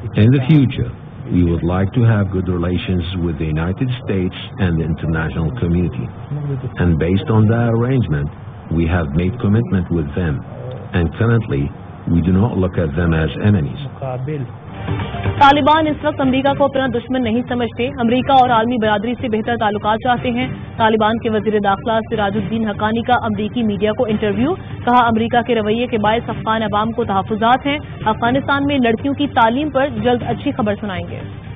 In the future, we would like to have good relations with the United States and the international community. And based on that arrangement, we have made commitment with them. And currently, we do not look at them as enemies. Taliban इस वक्त America को अपना दुश्मन नहीं समझते, America और आलमी बरादरी से बेहतर ताल्लुकात चाहते हैं। तालिबान के वजीर दाखिला सिराजुद्दीन हक्कानी का अमरीकी मीडिया को इंटरव्यू, कहा अमेरिका के रवैये के बायस अफगान अवाम को तहफुजात हैं। अफगानिस्तान में लड़कियों की तालीम पर जल्द अच्छी खबर सुनाएंगे।